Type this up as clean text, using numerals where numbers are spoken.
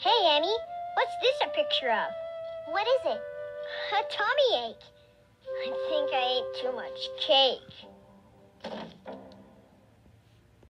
Hey, Annie, what's this a picture of? What is it? A tummy ache. I think I ate too much cake.